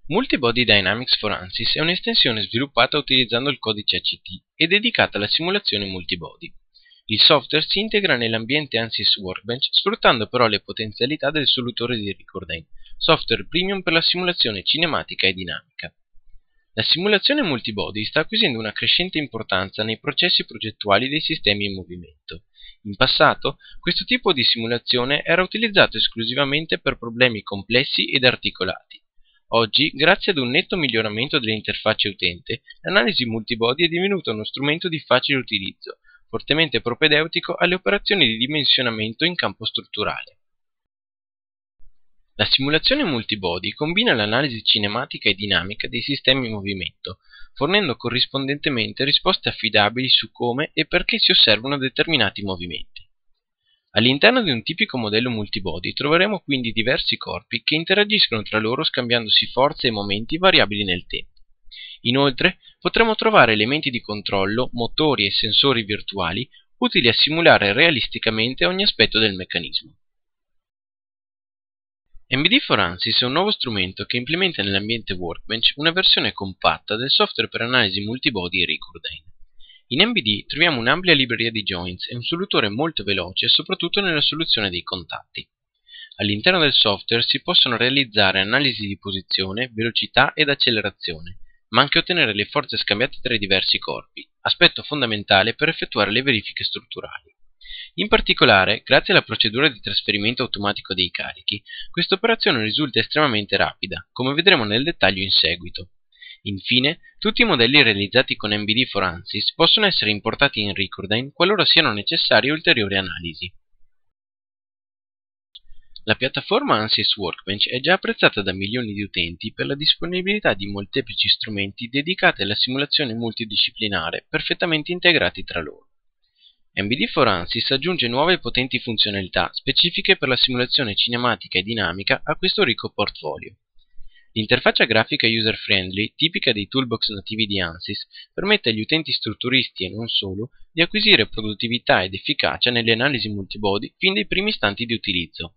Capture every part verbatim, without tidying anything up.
Multibody Dynamics for ANSYS è un'estensione sviluppata utilizzando il codice A C T e dedicata alla simulazione multibody. Il software si integra nell'ambiente ANSYS Workbench sfruttando però le potenzialità del solutore di Recordine, software premium per la simulazione cinematica e dinamica. La simulazione multibody sta acquisendo una crescente importanza nei processi progettuali dei sistemi in movimento. In passato, questo tipo di simulazione era utilizzato esclusivamente per problemi complessi ed articolati. Oggi, grazie ad un netto miglioramento delle interfacce utente, l'analisi multibody è divenuta uno strumento di facile utilizzo, fortemente propedeutico alle operazioni di dimensionamento in campo strutturale. La simulazione multibody combina l'analisi cinematica e dinamica dei sistemi in movimento, fornendo corrispondentemente risposte affidabili su come e perché si osservano determinati movimenti. All'interno di un tipico modello multibody troveremo quindi diversi corpi che interagiscono tra loro scambiandosi forze e momenti variabili nel tempo. Inoltre potremo trovare elementi di controllo, motori e sensori virtuali utili a simulare realisticamente ogni aspetto del meccanismo. M B D for ANSYS è un nuovo strumento che implementa nell'ambiente Workbench una versione compatta del software per analisi multibody Recordine. In M B D troviamo un'ampia libreria di joints e un solutore molto veloce soprattutto nella soluzione dei contatti. All'interno del software si possono realizzare analisi di posizione, velocità ed accelerazione, ma anche ottenere le forze scambiate tra i diversi corpi, aspetto fondamentale per effettuare le verifiche strutturali. In particolare, grazie alla procedura di trasferimento automatico dei carichi, questa operazione risulta estremamente rapida, come vedremo nel dettaglio in seguito. Infine, tutti i modelli realizzati con M B D for ANSYS possono essere importati in Recordine qualora siano necessarie ulteriori analisi. La piattaforma ANSYS Workbench è già apprezzata da milioni di utenti per la disponibilità di molteplici strumenti dedicati alla simulazione multidisciplinare perfettamente integrati tra loro. M B D for ANSYS aggiunge nuove e potenti funzionalità specifiche per la simulazione cinematica e dinamica a questo ricco portfolio. L'interfaccia grafica user-friendly, tipica dei toolbox nativi di ANSYS, permette agli utenti strutturisti e non solo di acquisire produttività ed efficacia nelle analisi multibody fin dai primi istanti di utilizzo.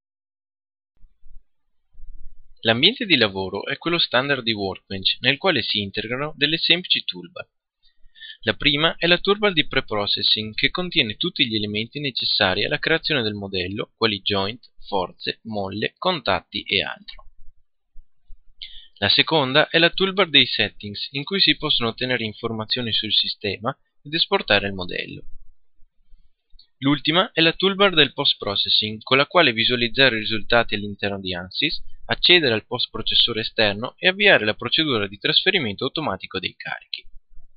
L'ambiente di lavoro è quello standard di Workbench, nel quale si integrano delle semplici toolbar. La prima è la toolbar di preprocessing, che contiene tutti gli elementi necessari alla creazione del modello, quali joint, forze, molle, contatti e altro. La seconda è la toolbar dei settings, in cui si possono ottenere informazioni sul sistema ed esportare il modello. L'ultima è la toolbar del post-processing, con la quale visualizzare i risultati all'interno di ANSYS, accedere al post-processore esterno e avviare la procedura di trasferimento automatico dei carichi.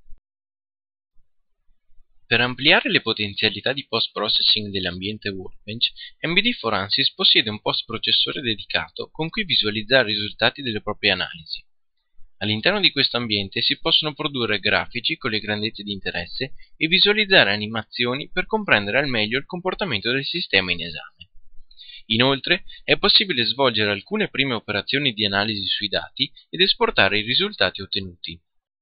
Per ampliare le potenzialità di post-processing dell'ambiente Workbench, M B D for ANSYS possiede un post-processore dedicato con cui visualizzare i risultati delle proprie analisi. All'interno di questo ambiente si possono produrre grafici con le grandezze di interesse e visualizzare animazioni per comprendere al meglio il comportamento del sistema in esame. Inoltre, è possibile svolgere alcune prime operazioni di analisi sui dati ed esportare i risultati ottenuti.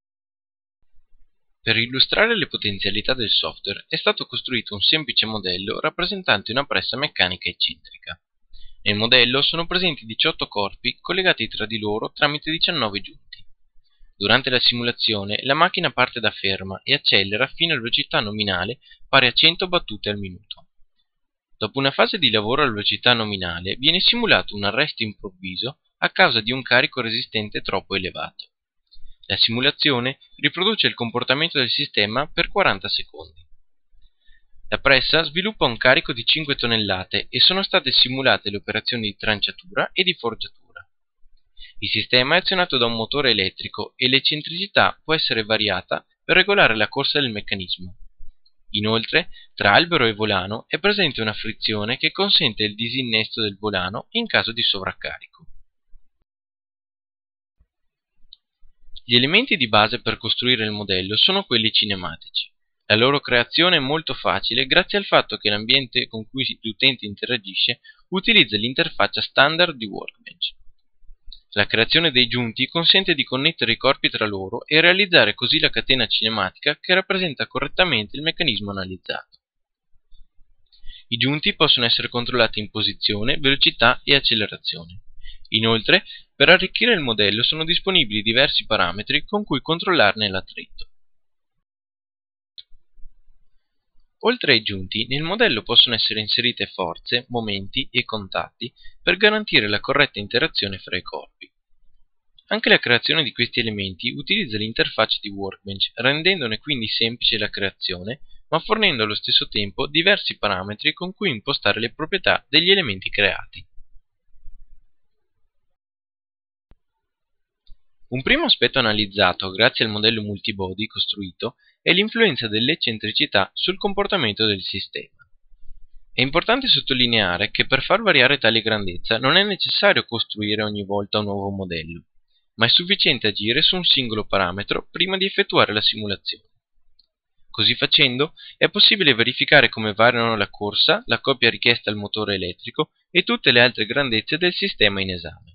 Per illustrare le potenzialità del software è stato costruito un semplice modello rappresentante una pressa meccanica eccentrica. Nel modello sono presenti diciotto corpi collegati tra di loro tramite diciannove giunti. Durante la simulazione la macchina parte da ferma e accelera fino a velocità nominale pari a cento battute al minuto. Dopo una fase di lavoro a velocità nominale viene simulato un arresto improvviso a causa di un carico resistente troppo elevato. La simulazione riproduce il comportamento del sistema per quaranta secondi. La pressa sviluppa un carico di cinque tonnellate e sono state simulate le operazioni di tranciatura e di forgiatura. Il sistema è azionato da un motore elettrico e l'eccentricità può essere variata per regolare la corsa del meccanismo. Inoltre, tra albero e volano è presente una frizione che consente il disinnesto del volano in caso di sovraccarico. Gli elementi di base per costruire il modello sono quelli cinematici. La loro creazione è molto facile grazie al fatto che l'ambiente con cui l'utente interagisce utilizza l'interfaccia standard di Workbench. La creazione dei giunti consente di connettere i corpi tra loro e realizzare così la catena cinematica che rappresenta correttamente il meccanismo analizzato. I giunti possono essere controllati in posizione, velocità e accelerazione. Inoltre, per arricchire il modello sono disponibili diversi parametri con cui controllarne l'attrito. Oltre ai giunti, nel modello possono essere inserite forze, momenti e contatti per garantire la corretta interazione fra i corpi. Anche la creazione di questi elementi utilizza l'interfaccia di Workbench, rendendone quindi semplice la creazione, ma fornendo allo stesso tempo diversi parametri con cui impostare le proprietà degli elementi creati. Un primo aspetto analizzato grazie al modello multibody costruito è l'influenza dell'eccentricità sul comportamento del sistema. È importante sottolineare che per far variare tale grandezza non è necessario costruire ogni volta un nuovo modello, ma è sufficiente agire su un singolo parametro prima di effettuare la simulazione. Così facendo è possibile verificare come variano la corsa, la coppia richiesta al motore elettrico e tutte le altre grandezze del sistema in esame.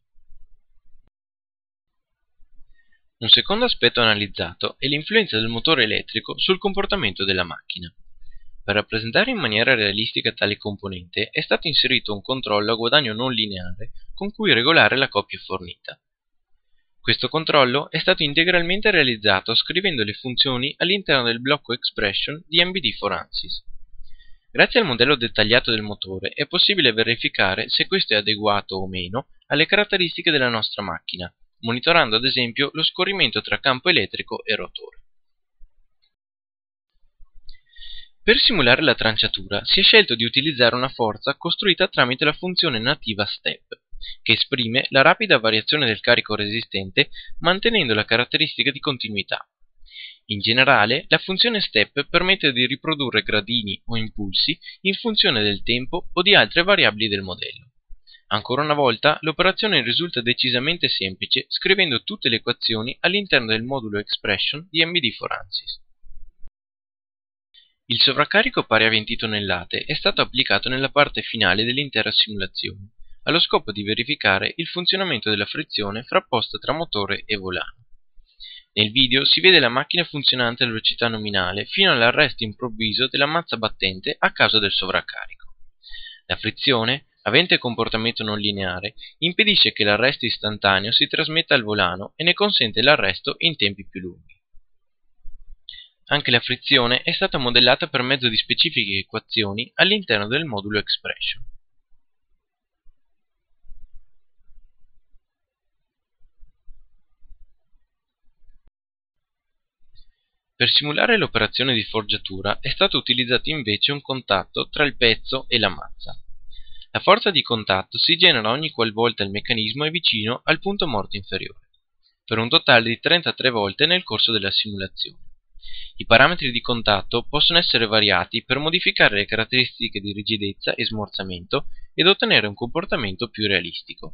Un secondo aspetto analizzato è l'influenza del motore elettrico sul comportamento della macchina. Per rappresentare in maniera realistica tale componente è stato inserito un controllo a guadagno non lineare con cui regolare la coppia fornita. Questo controllo è stato integralmente realizzato scrivendo le funzioni all'interno del blocco expression di M B D for ANSYS. Grazie al modello dettagliato del motore è possibile verificare se questo è adeguato o meno alle caratteristiche della nostra macchina, monitorando ad esempio lo scorrimento tra campo elettrico e rotore. Per simulare la tranciatura si è scelto di utilizzare una forza costruita tramite la funzione nativa step, che esprime la rapida variazione del carico resistente mantenendo la caratteristica di continuità. In generale, la funzione step permette di riprodurre gradini o impulsi in funzione del tempo o di altre variabili del modello. Ancora una volta, l'operazione risulta decisamente semplice scrivendo tutte le equazioni all'interno del modulo expression di M B D for ANSYS. Il sovraccarico pari a venti tonnellate è stato applicato nella parte finale dell'intera simulazione, allo scopo di verificare il funzionamento della frizione frapposta tra motore e volano. Nel video si vede la macchina funzionante a velocità nominale fino all'arresto improvviso della mazza battente a causa del sovraccarico. La frizione, avente comportamento non lineare, impedisce che l'arresto istantaneo si trasmetta al volano e ne consente l'arresto in tempi più lunghi. Anche la frizione è stata modellata per mezzo di specifiche equazioni all'interno del modulo expression. Per simulare l'operazione di forgiatura è stato utilizzato invece un contatto tra il pezzo e la mazza. La forza di contatto si genera ogni qualvolta il meccanismo è vicino al punto morto inferiore, per un totale di trentatré volte nel corso della simulazione. I parametri di contatto possono essere variati per modificare le caratteristiche di rigidezza e smorzamento ed ottenere un comportamento più realistico.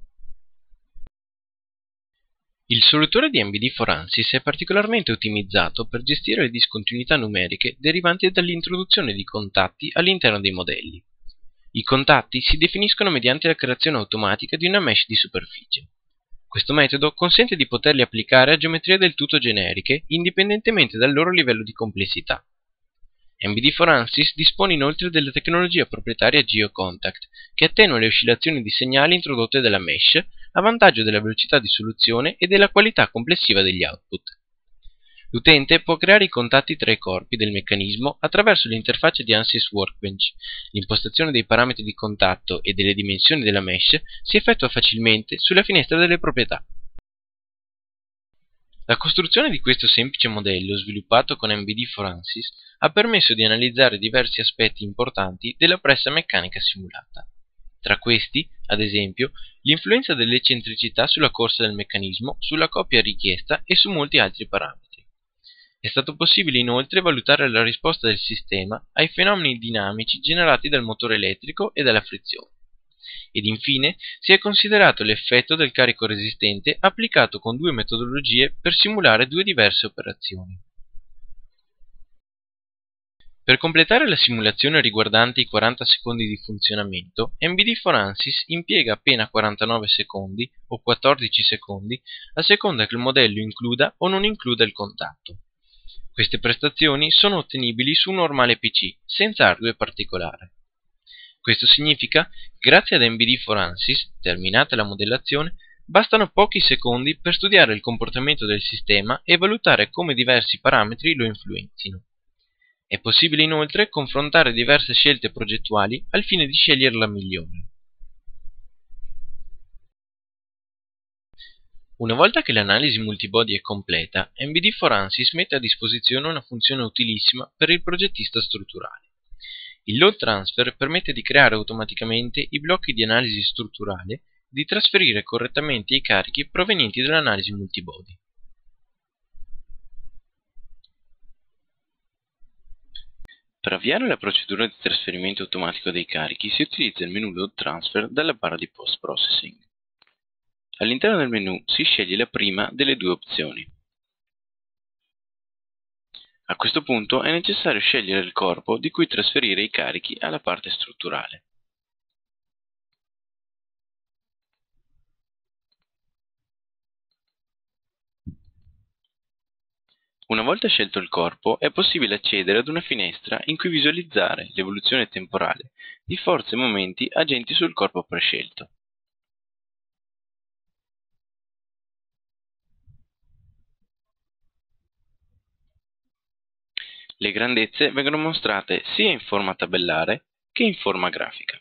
Il solutore di M B D for ANSYS è particolarmente ottimizzato per gestire le discontinuità numeriche derivanti dall'introduzione di contatti all'interno dei modelli. I contatti si definiscono mediante la creazione automatica di una mesh di superficie. Questo metodo consente di poterli applicare a geometrie del tutto generiche, indipendentemente dal loro livello di complessità. M B D for ANSYS dispone inoltre della tecnologia proprietaria GeoContact, che attenua le oscillazioni di segnali introdotte dalla mesh, a vantaggio della velocità di soluzione e della qualità complessiva degli output. L'utente può creare i contatti tra i corpi del meccanismo attraverso l'interfaccia di ANSYS Workbench. L'impostazione dei parametri di contatto e delle dimensioni della mesh si effettua facilmente sulla finestra delle proprietà. La costruzione di questo semplice modello sviluppato con M B D for ANSYS ha permesso di analizzare diversi aspetti importanti della pressa meccanica simulata. Tra questi, ad esempio, l'influenza dell'eccentricità sulla corsa del meccanismo, sulla coppia richiesta e su molti altri parametri. È stato possibile inoltre valutare la risposta del sistema ai fenomeni dinamici generati dal motore elettrico e dalla frizione. Ed infine si è considerato l'effetto del carico resistente applicato con due metodologie per simulare due diverse operazioni. Per completare la simulazione riguardante i quaranta secondi di funzionamento, M B D for ANSYS impiega appena quarantanove secondi o quattordici secondi a seconda che il modello includa o non includa il contatto. Queste prestazioni sono ottenibili su un normale P C, senza hardware particolare. Questo significa che grazie ad M B D for ANSYS, terminata la modellazione, Bastano pochi secondi per studiare il comportamento del sistema e valutare come diversi parametri lo influenzino. È possibile inoltre confrontare diverse scelte progettuali al fine di scegliere la migliore. Una volta che l'analisi multibody è completa, M B D for ANSYS mette a disposizione una funzione utilissima per il progettista strutturale. Il load transfer permette di creare automaticamente i blocchi di analisi strutturale e di trasferire correttamente i carichi provenienti dall'analisi multibody. Per avviare la procedura di trasferimento automatico dei carichi si utilizza il menu Load Transfer dalla barra di Post Processing. All'interno del menu si sceglie la prima delle due opzioni. A questo punto è necessario scegliere il corpo di cui trasferire i carichi alla parte strutturale. Una volta scelto il corpo, è possibile accedere ad una finestra in cui visualizzare l'evoluzione temporale di forze e momenti agenti sul corpo prescelto. Le grandezze vengono mostrate sia in forma tabellare che in forma grafica.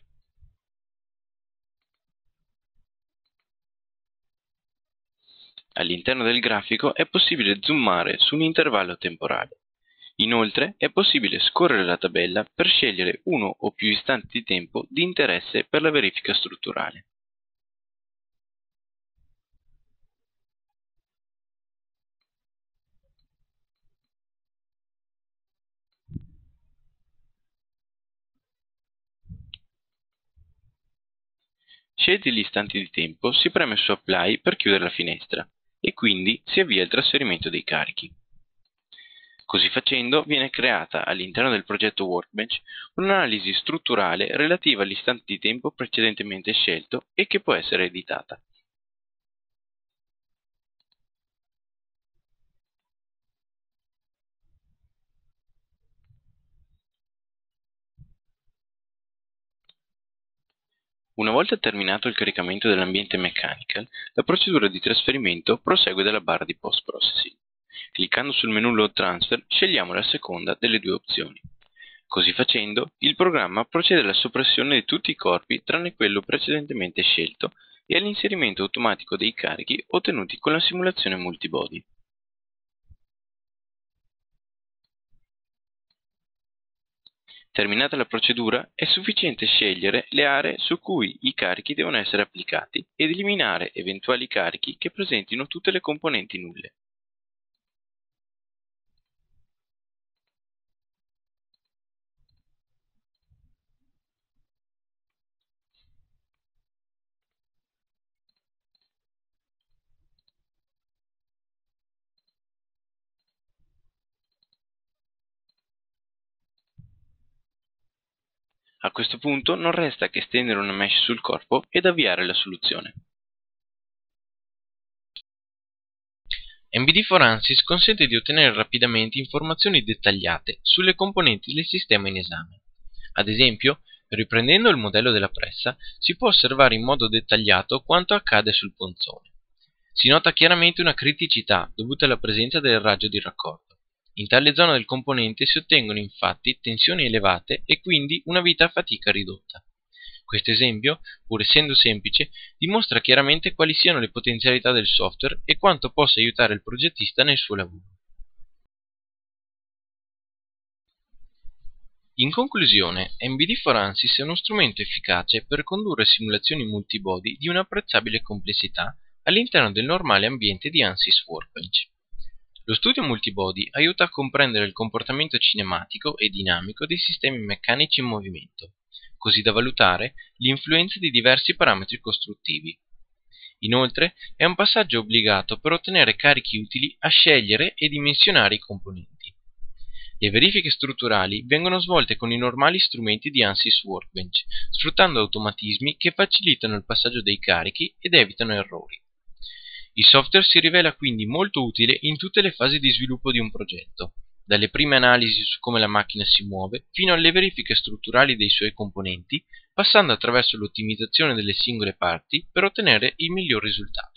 All'interno del grafico è possibile zoomare su un intervallo temporale. Inoltre è possibile scorrere la tabella per scegliere uno o più istanti di tempo di interesse per la verifica strutturale. Scelti gli istanti di tempo, si preme su Apply per chiudere la finestra e quindi si avvia il trasferimento dei carichi. Così facendo viene creata all'interno del progetto Workbench un'analisi strutturale relativa all'istante di tempo precedentemente scelto e che può essere editata. Una volta terminato il caricamento dell'ambiente Mechanical, la procedura di trasferimento prosegue dalla barra di Post Processing. Cliccando sul menu Load Transfer scegliamo la seconda delle due opzioni. Così facendo, il programma procede alla soppressione di tutti i corpi tranne quello precedentemente scelto e all'inserimento automatico dei carichi ottenuti con la simulazione multibody. Terminata la procedura, è sufficiente scegliere le aree su cui i carichi devono essere applicati ed eliminare eventuali carichi che presentino tutte le componenti nulle. A questo punto non resta che stendere una mesh sul corpo ed avviare la soluzione. M B D for ANSYS consente di ottenere rapidamente informazioni dettagliate sulle componenti del sistema in esame. Ad esempio, riprendendo il modello della pressa, si può osservare in modo dettagliato quanto accade sul ponzone. Si nota chiaramente una criticità dovuta alla presenza del raggio di raccordo. In tale zona del componente si ottengono infatti tensioni elevate e quindi una vita a fatica ridotta. Questo esempio, pur essendo semplice, dimostra chiaramente quali siano le potenzialità del software e quanto possa aiutare il progettista nel suo lavoro. In conclusione, M B D for ANSYS è uno strumento efficace per condurre simulazioni multibody di un'apprezzabile complessità all'interno del normale ambiente di ANSYS Workbench. Lo studio multibody aiuta a comprendere il comportamento cinematico e dinamico dei sistemi meccanici in movimento, così da valutare l'influenza di diversi parametri costruttivi. Inoltre, è un passaggio obbligato per ottenere carichi utili a scegliere e dimensionare i componenti. Le verifiche strutturali vengono svolte con i normali strumenti di ANSYS Workbench, sfruttando automatismi che facilitano il passaggio dei carichi ed evitano errori. Il software si rivela quindi molto utile in tutte le fasi di sviluppo di un progetto, dalle prime analisi su come la macchina si muove fino alle verifiche strutturali dei suoi componenti, passando attraverso l'ottimizzazione delle singole parti per ottenere il miglior risultato.